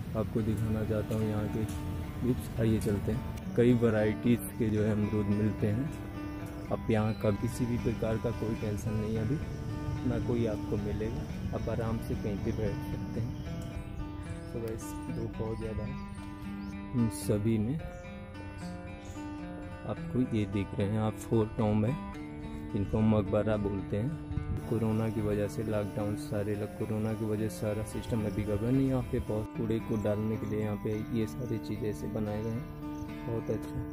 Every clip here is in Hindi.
आपको दिखाना चाहता हूँ यहाँ के लिप्स। आइए चलते हैं। कई वैरायटीज़ के जो है अमरूद मिलते हैं। आप यहाँ का किसी भी प्रकार का कोई टेंशन नहीं है, अभी ना कोई आपको मिलेगा। आप आराम से कहीं पे बैठ सकते हैं। तो गाइस धूप बहुत ज़्यादा है। उन सभी में आपको ये दिख रहे हैं, आप 4 टॉम है, इनको मकबरा बोलते हैं। कोरोना की वजह से लॉकडाउन सारे लोग, कोरोना की वजह से सारा सिस्टम अभी गड़बड़ नहीं। यहाँ पे बहुत कूड़े को डालने के लिए यहाँ पे ये सारी चीज़ें ऐसे बनाए गए हैं, बहुत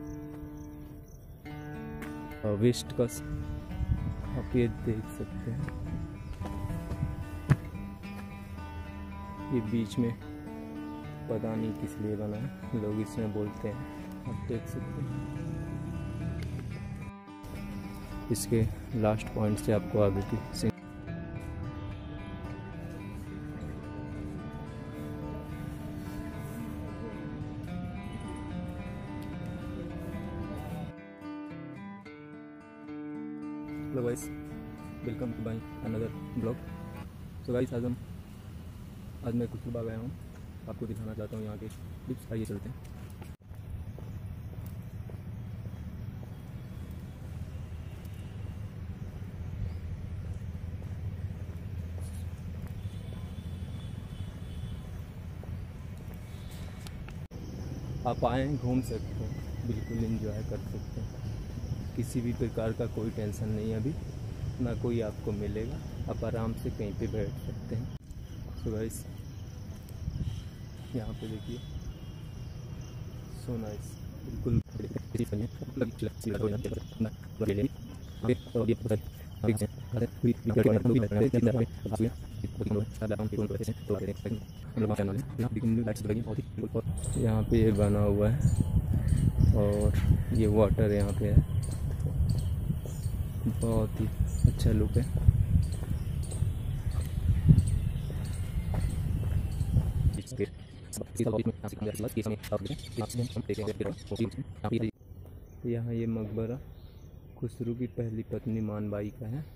अच्छा। वेस्ट का आप ये देख सकते हैं, ये बीच में पता नहीं किस लिए बना है, लोग इसमें बोलते हैं, आप देख सकते हैं। इसके लास्ट पॉइंट से आपको आगे की hello guys, welcome to my another blog. तो गाइस आज मैं कुतुबा गया हूँ, आपको दिखाना चाहता हूँ यहाँ के लिप्स। आइए चलते हैं। आप आएँ, घूम सकते हैं, बिल्कुल एंजॉय कर सकते हैं। किसी भी प्रकार का कोई टेंशन नहीं है, अभी ना कोई आपको मिलेगा। आप आराम से कहीं पे बैठ सकते हैं। सो गाइस यहाँ पे देखिए, सो नाइस, बिल्कुल यहाँ पे ये बना हुआ है और ये वाटर यहाँ पे है, बहुत ही अच्छा लुक है। यहाँ ये मकबरा खुसरू की पहली पत्नी मानबाई का है।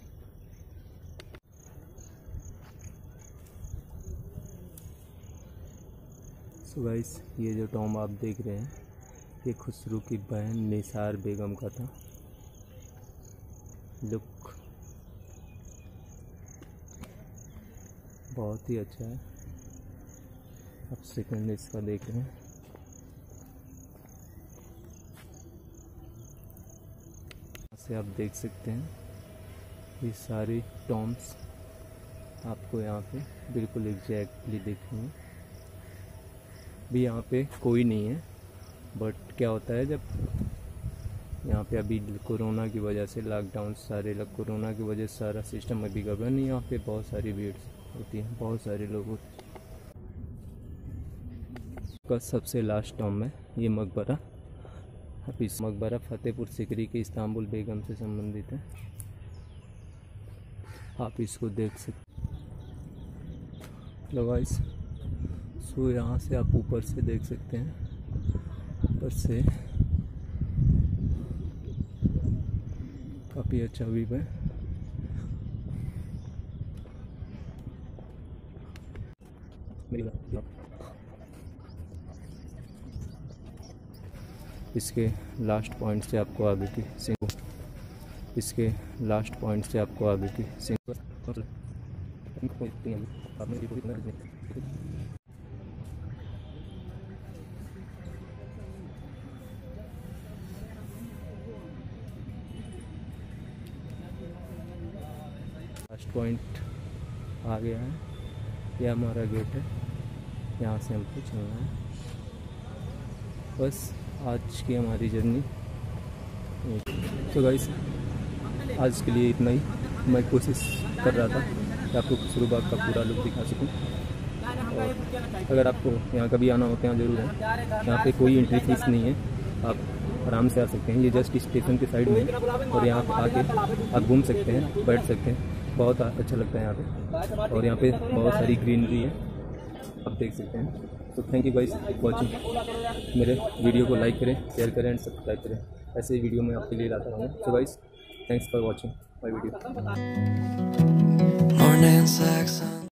सो गाइस ये जो टॉम आप देख रहे हैं, ये खुसरू की बहन निसार बेगम का था। लुक बहुत ही अच्छा है, आप सेकंड इसका देख रहे हैं। से आप देख सकते हैं ये सारी टॉम्स आपको यहाँ पे बिल्कुल एग्जैक्टली दिखेंगे। भी यहाँ पे कोई नहीं है, बट क्या होता है जब यहाँ पे अभी कोरोना की वजह से लॉकडाउन सारे लोग, कोरोना की वजह से सारा सिस्टम अभी गड़बड़ नहीं। यहाँ पे बहुत सारी भीड़ होती है, बहुत सारे लोग होते हैं। का सबसे लास्ट टॉम है ये मकबरा। अब इस मकबरा फतेहपुर सिकरी के इस्तांबुल बेगम से संबंधित है, आप इसको देख सकते हैं। गाइस सो यहाँ से आप ऊपर से देख सकते हैं, ऊपर से काफ़ी अच्छा व्यू है। इसके लास्ट पॉइंट से आपको आगे की इसके लास्ट पॉइंट से आपको आगे की लास्ट पॉइंट आ गया है। यह हमारा गेट है, यहाँ से हमको चलना है। बस आज की हमारी जर्नी। तो गाइस आज के लिए इतना ही। मैं कोशिश कर रहा था कि आपको खुसरू बाग का पूरा लुक दिखा सकूं। और अगर आपको यहाँ कभी आना हो तो यहाँ ज़रूर है। यहाँ पे कोई एंट्री फीस नहीं है, आप आराम से आ सकते हैं। ये जस्ट स्टेशन के साइड में है और यहाँ पे आके आप घूम सकते हैं, बैठ सकते हैं। बहुत अच्छा लगता है यहाँ पे, और यहाँ पे बहुत सारी ग्रीनरी है, आप देख सकते हैं। तो थैंक यू गाइस वॉचिंग। मेरे वीडियो को लाइक करें, शेयर करें एंड सब्सक्राइब करें। ऐसे ही वीडियो मैं आपके लिए लाता रहूँगा। So guys thanks for watching my video.